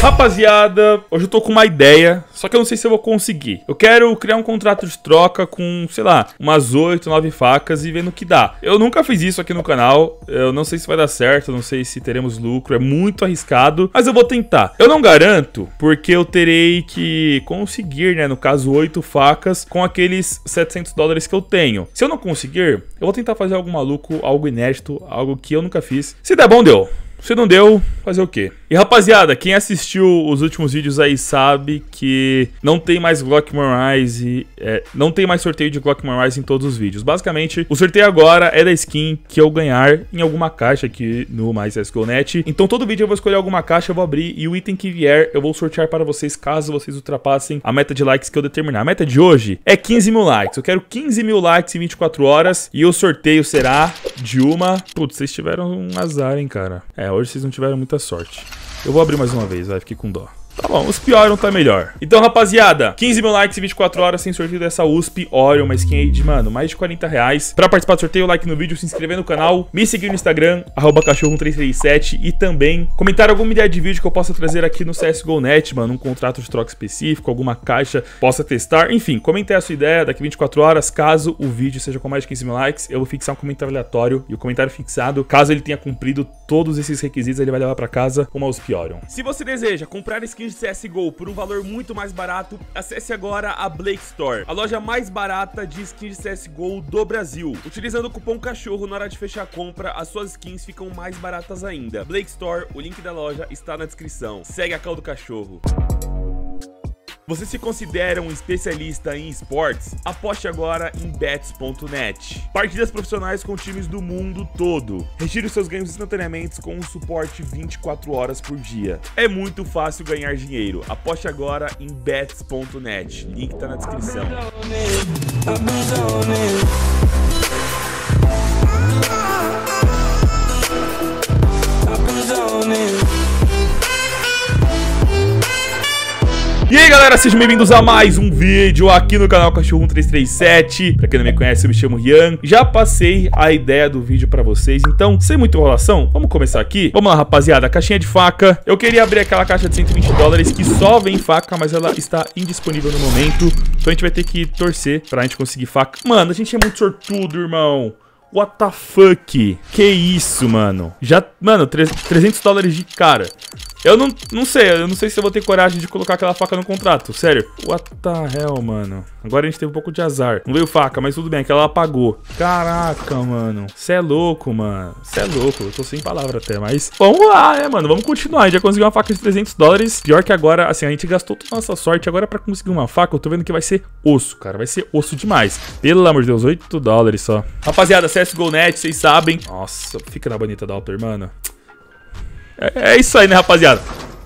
Rapaziada, hoje eu tô com uma ideia, só que eu não sei se eu vou conseguir. Eu quero criar um contrato de troca com, sei lá, umas 8, 9 facas e vendo o que dá. Eu nunca fiz isso aqui no canal, eu não sei se vai dar certo, eu não sei se teremos lucro, é muito arriscado, mas eu vou tentar. Eu não garanto, porque eu terei que conseguir, né, no caso 8 facas com aqueles 700 dólares que eu tenho. Se eu não conseguir, eu vou tentar fazer algo maluco, algo inédito, algo que eu nunca fiz. Se der bom, deu. Se não deu, fazer o quê? E rapaziada, quem assistiu os últimos vídeos aí sabe que não tem mais Glockmore Rise, não tem mais sorteio de Glockmore Rise em todos os vídeos. Basicamente, o sorteio agora é da skin que eu ganhar em alguma caixa aqui no MyCSGO.net. Então todo vídeo eu vou escolher alguma caixa, eu vou abrir e o item que vier eu vou sortear para vocês caso vocês ultrapassem a meta de likes que eu determinar. A meta de hoje é 15 mil likes. Eu quero 15 mil likes em 24 horas e o sorteio será de uma... Putz, vocês tiveram um azar, hein, cara. Hoje vocês não tiveram muita sorte. Eu vou abrir mais uma vez, vai, fiquei com dó. Tá bom, USP Orion tá melhor. Então, rapaziada, 15 mil likes em 24 horas sem sorteio dessa USP Orion, uma skin aí de, mano, mais de 40 reais. Pra participar do sorteio, like no vídeo, se inscrever no canal, me seguir no Instagram, @cachorro1337 e também comentar alguma ideia de vídeo que eu possa trazer aqui no CSGO.net, mano, um contrato de troca específico, alguma caixa, possa testar. Enfim, comente a sua ideia daqui 24 horas, caso o vídeo seja com mais de 15 mil likes, eu vou fixar um comentário aleatório e o comentário fixado, caso ele tenha cumprido todos esses requisitos, ele vai levar pra casa uma USP Orion. Se você deseja comprar skins de CSGO por um valor muito mais barato, acesse agora a Blake Store, a loja mais barata de skins de CSGO do Brasil. Utilizando o cupom CACHORRO na hora de fechar a compra, as suas skins ficam mais baratas ainda. Blake Store, o link da loja está na descrição. Segue a call do cachorro. Você se considera um especialista em esportes? Aposte agora em bets.net. Partidas profissionais com times do mundo todo. Retire os seus ganhos instantaneamente com um suporte 24 horas por dia. É muito fácil ganhar dinheiro. Aposte agora em bets.net. Link tá na descrição. E aí galera, sejam bem-vindos a mais um vídeo aqui no canal Cachorro1337. Pra quem não me conhece, eu me chamo Rian. Já passei a ideia do vídeo pra vocês, então, sem muita enrolação, vamos começar aqui. Vamos lá, rapaziada, caixinha de faca. Eu queria abrir aquela caixa de 120 dólares que só vem faca, mas ela está indisponível no momento. Então a gente vai ter que torcer pra gente conseguir faca. Mano, a gente é muito sortudo, irmão. What the fuck? Que isso, mano? Já, mano, 300 dólares de cara. Eu não sei se eu vou ter coragem de colocar aquela faca no contrato, sério. What the hell, mano? Agora a gente teve um pouco de azar. Não veio faca, mas tudo bem, aquela apagou. Caraca, mano. Cê é louco, mano. Cê é louco, eu tô sem palavra até, mas... Vamos lá, né, mano? Vamos continuar. A gente já conseguiu uma faca de 300 dólares. Pior que agora, assim, a gente gastou toda a nossa sorte. Agora pra conseguir uma faca, eu tô vendo que vai ser osso, cara. Vai ser osso demais. Pelo amor de Deus, 8 dólares só. Rapaziada, CSGO.net, vocês sabem. Nossa, fica na bonita Doppler, mano. É isso aí, né, rapaziada?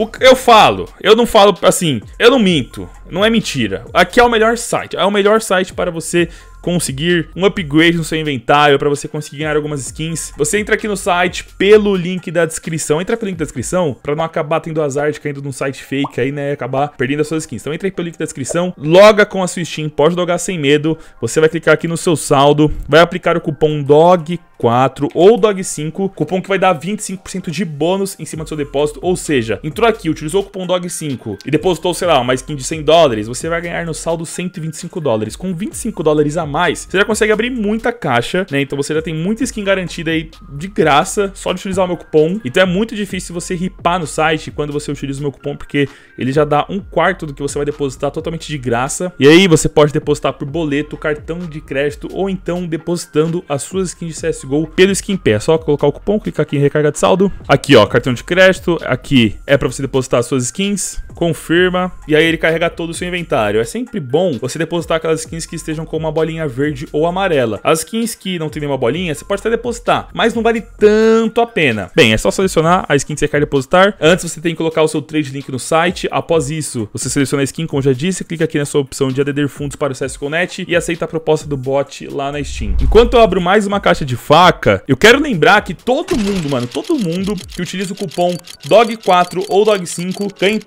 Eu não falo assim, eu não minto, não é mentira. Aqui é o melhor site, para você conseguir um upgrade no seu inventário, para você conseguir ganhar algumas skins. Você entra aqui no site pelo link da descrição. Entra pelo link da descrição para não acabar tendo azar de caindo num site fake aí, né, acabar perdendo as suas skins. Então entra aí pelo link da descrição, loga com a sua Steam, pode logar sem medo. Você vai clicar aqui no seu saldo, vai aplicar o cupom DOG4 ou DOG5, cupom que vai dar 25% de bônus em cima do seu depósito. Ou seja, entrou aqui, utilizou o cupom DOG5 e depositou, sei lá, uma skin de 100 dólares, você vai ganhar no saldo 125 dólares. Com 25 dólares a mais, você já consegue abrir muita caixa, né? Então você já tem muita skin garantida aí de graça, só de utilizar o meu cupom. Então é muito difícil você ripar no site quando você utiliza o meu cupom, porque ele já dá 1/4 do que você vai depositar totalmente de graça. E aí você pode depositar por boleto, cartão de crédito ou então depositando as suas skins de CSGO pelo SkinPay. É só colocar o cupom, clicar aqui em recarga de saldo. Aqui, ó, cartão de crédito. Aqui é para você depositar as suas skins. Confirma. E aí ele carrega todo o seu inventário. É sempre bom você depositar aquelas skins que estejam com uma bolinha verde ou amarela. As skins que não tem nenhuma bolinha, você pode até depositar, mas não vale tanto a pena. Bem, é só selecionar a skin que você quer depositar. Antes você tem que colocar o seu trade link no site. Após isso, você seleciona a skin, como já disse, clica aqui na sua opção de ADD fundos para o CSGO.net e aceita a proposta do bot lá na Steam. Enquanto eu abro mais uma caixa de faca, eu quero lembrar que todo mundo, mano, todo mundo que utiliza o cupom DOG4 ou DOG5 ganha entrada para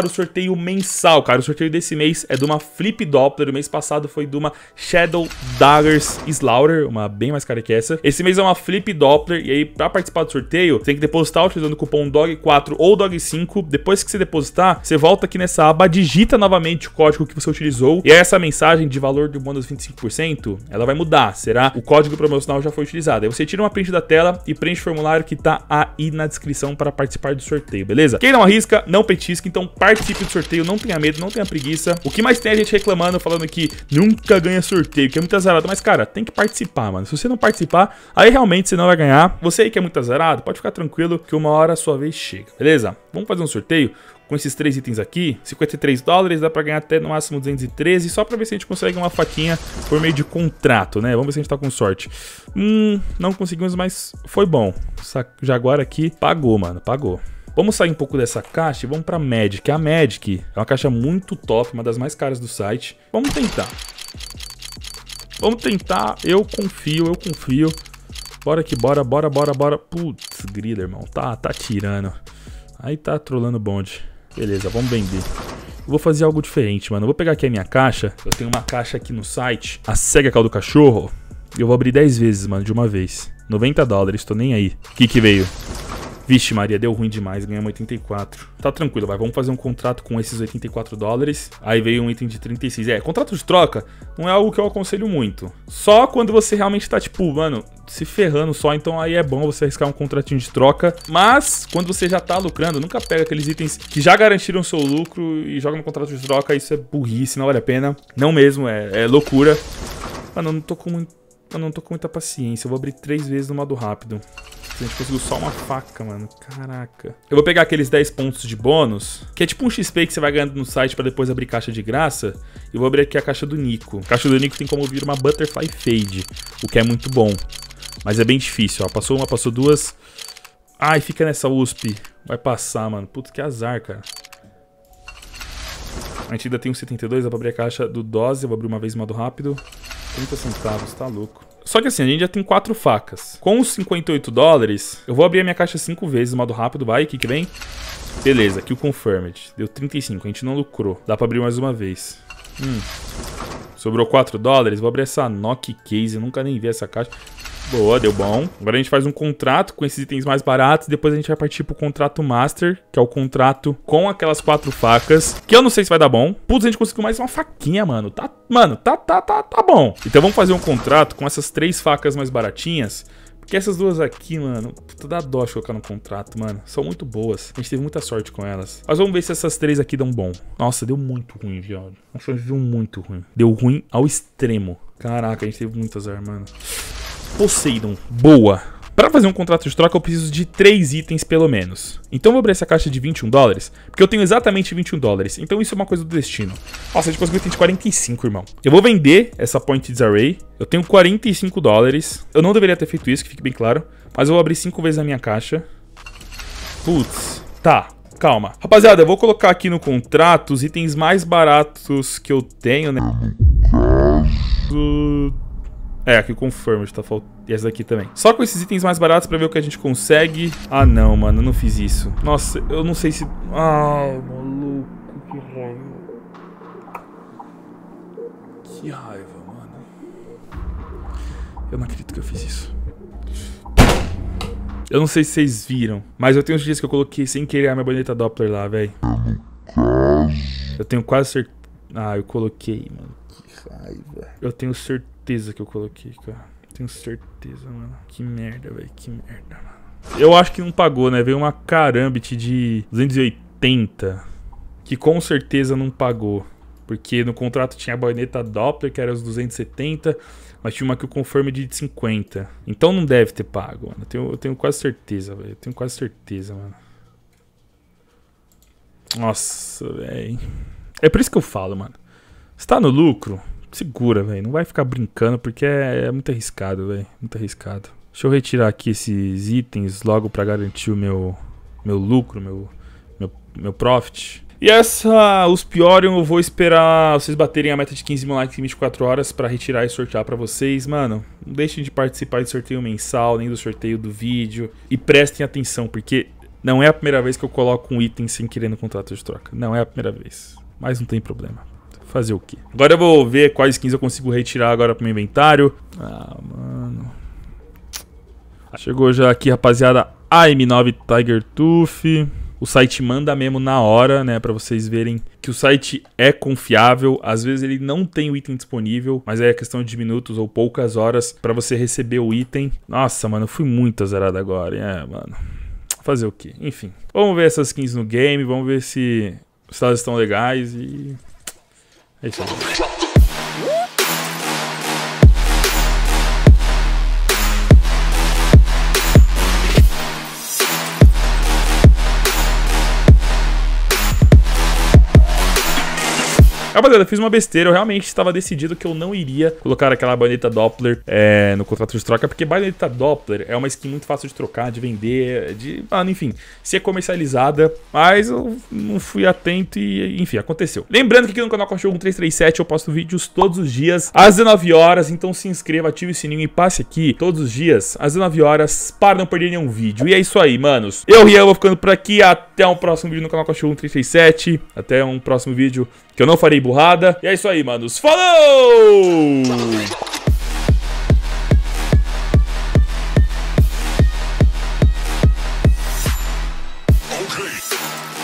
para o sorteio mensal, cara. O sorteio desse mês é de uma Flip Doppler. O mês passado foi de uma Shadow Daggers Slaughter, uma bem mais cara que essa. Esse mês é uma Flip Doppler. E aí, pra participar do sorteio, você tem que depositar utilizando o cupom DOG4 ou DOG5. Depois que você depositar, você volta aqui nessa aba, digita novamente o código que você utilizou. E aí, essa mensagem de valor do bônus 25%, ela vai mudar. Será o código promocional já foi utilizado. Aí você tira uma print da tela e preenche o formulário que tá aí na descrição para participar do sorteio, beleza? Quem não arrisca, não petisca, então participe do sorteio, não tenha medo, não tenha preguiça. O que mais tem a gente reclamando, falando que nunca ganha sorteio, que é muito azarado. Mas, cara, tem que participar, mano. Se você não participar, aí realmente você não vai ganhar. Você aí que é muito azarado, pode ficar tranquilo que uma hora a sua vez chega, beleza? Vamos fazer um sorteio com esses 3 itens aqui, 53 dólares, dá pra ganhar até no máximo 213, só pra ver se a gente consegue uma faquinha por meio de contrato, né? Vamos ver se a gente tá com sorte. Não conseguimos, mas foi bom. Essa Jaguar aqui pagou, mano, pagou. Vamos sair um pouco dessa caixa e vamos pra Magic. A Magic é uma caixa muito top, uma das mais caras do site. Vamos tentar. Vamos tentar, eu confio. Bora que bora. Putz, grila, irmão, tá tirando. Aí tá trolando o bonde. Beleza, vamos vender. Eu vou fazer algo diferente, mano. Eu vou pegar aqui a minha caixa. Eu tenho uma caixa aqui no site, a Cega Cal do Cachorro. E eu vou abrir 10 vezes, mano, de uma vez. 90 dólares, tô nem aí. O que veio? Vixe Maria, deu ruim demais, ganhamos 84. Tá tranquilo, vai, vamos fazer um contrato com esses 84 dólares. Aí veio um item de 36. Contrato de troca não é algo que eu aconselho muito. Só quando você realmente tá, tipo, mano, se ferrando só, então aí é bom você arriscar um contratinho de troca. Mas, quando você já tá lucrando, nunca pega aqueles itens que já garantiram seu lucro e joga no contrato de troca. Isso é burrice, não vale a pena. Não mesmo, é loucura. Mano, eu não tô com muita paciência. Eu vou abrir 3 vezes no modo rápido. A gente conseguiu só uma faca, mano. Caraca. Eu vou pegar aqueles 10 pontos de bônus, que é tipo um XP que você vai ganhando no site pra depois abrir caixa de graça. E vou abrir aqui a caixa do Nico. A caixa do Nico tem como vir uma Butterfly Fade, o que é muito bom. Mas é bem difícil, ó. Passou uma, passou duas. Ai, fica nessa USP. Vai passar, mano. Putz, que azar, cara. A gente ainda tem um 72, dá pra abrir a caixa do Dose. Eu vou abrir uma vez no modo rápido. 30 centavos, tá louco. Só que assim, a gente já tem 4 facas. Com os 58 dólares, eu vou abrir a minha caixa 5 vezes no modo rápido, vai, o que vem? Beleza, aqui o Confirmed. Deu 35, a gente não lucrou. Dá pra abrir mais uma vez. Sobrou 4 dólares, vou abrir essa Nokia Case, eu nunca nem vi essa caixa. Boa, deu bom. Agora a gente faz um contrato com esses itens mais baratos. Depois a gente vai partir pro contrato Master, que é o contrato com aquelas 4 facas, que eu não sei se vai dar bom. Putz, a gente conseguiu mais uma faquinha, mano. Tá bom. Então vamos fazer um contrato com essas 3 facas mais baratinhas. Porque essas duas aqui, mano, puta, dá dó de colocar no contrato, mano. São muito boas. A gente teve muita sorte com elas. Mas vamos ver se essas 3 aqui dão bom. Nossa, deu muito ruim, viado. Nossa, deu muito ruim. Deu ruim ao extremo. Caraca, a gente teve muito azar, mano. Poseidon, boa. Para fazer um contrato de troca eu preciso de 3 itens pelo menos. Então eu vou abrir essa caixa de 21 dólares, porque eu tenho exatamente 21 dólares. Então isso é uma coisa do destino. Nossa, a gente conseguiu item de 45, irmão. Eu vou vender essa Point Disarray. Eu tenho 45 dólares. Eu não deveria ter feito isso, que fique bem claro. Mas eu vou abrir 5 vezes a minha caixa. Putz, tá. Calma. Rapaziada, eu vou colocar aqui no contrato os itens mais baratos que eu tenho, né? Aqui o Confirmed, tá faltando. E essa daqui também. Só com esses itens mais baratos pra ver o que a gente consegue. Ah, não, mano, eu não fiz isso. Nossa, eu não sei se... Ai, maluco, que raiva. Que raiva, mano. Eu não acredito que eu fiz isso. Eu não sei se vocês viram, mas eu tenho uns dias que eu coloquei sem querer a minha bonita Doppler lá, velho. Eu tenho quase certeza... Ah, eu coloquei, mano. Que raiva. Eu tenho certeza que eu coloquei, cara. Tenho certeza, mano. Que merda, velho. Que merda, mano. Eu acho que não pagou, né? Veio uma Karambit de 280. Que com certeza não pagou. Porque no contrato tinha a baioneta Doppler, que era os 270. Mas tinha uma que o Confirmed de 50. Então não deve ter pago, mano. Eu tenho quase certeza, velho. Eu tenho quase certeza, mano. Nossa, velho. É por isso que eu falo, mano. Você tá no lucro? Segura, velho. Não vai ficar brincando porque é muito arriscado, velho. Muito arriscado. Deixa eu retirar aqui esses itens logo pra garantir o meu lucro, meu profit. E essa USP Orion eu vou esperar vocês baterem a meta de 15 mil likes em 24 horas pra retirar e sortear pra vocês. Mano, não deixem de participar do sorteio mensal, nem do sorteio do vídeo. E prestem atenção, porque Não é a primeira vez que eu coloco um item sem querer no contrato de troca. Não é a primeira vez. Mas não tem problema. Fazer o quê? Agora eu vou ver quais skins eu consigo retirar agora pro meu inventário. Ah, mano. Chegou já aqui, rapaziada, a M9 Tiger Tooth. O site manda mesmo na hora, né, pra vocês verem que o site é confiável. Às vezes ele não tem o item disponível, mas é questão de minutos ou poucas horas pra você receber o item. Nossa, mano, eu fui muito azarado agora, mano. Fazer o quê? Enfim, vamos ver essas skins no game, vamos ver se elas estão legais e... é isso aí. Rapaziada, eu fiz uma besteira, eu realmente estava decidido que eu não iria colocar aquela baioneta Doppler no contrato de troca, porque baioneta Doppler é uma skin muito fácil de trocar, de vender, enfim, ser comercializada, mas eu não fui atento e, enfim, aconteceu. Lembrando que aqui no canal Cachorro 1337 eu posto vídeos todos os dias, às 19 horas, então se inscreva, ative o sininho e passe aqui todos os dias, às 19 horas, para não perder nenhum vídeo. E é isso aí, manos. Eu, Rian, vou ficando por aqui, até um próximo vídeo no canal Cachorro 1337, até um próximo vídeo que eu não farei burrada. E é isso aí, manos. Falou! Okay.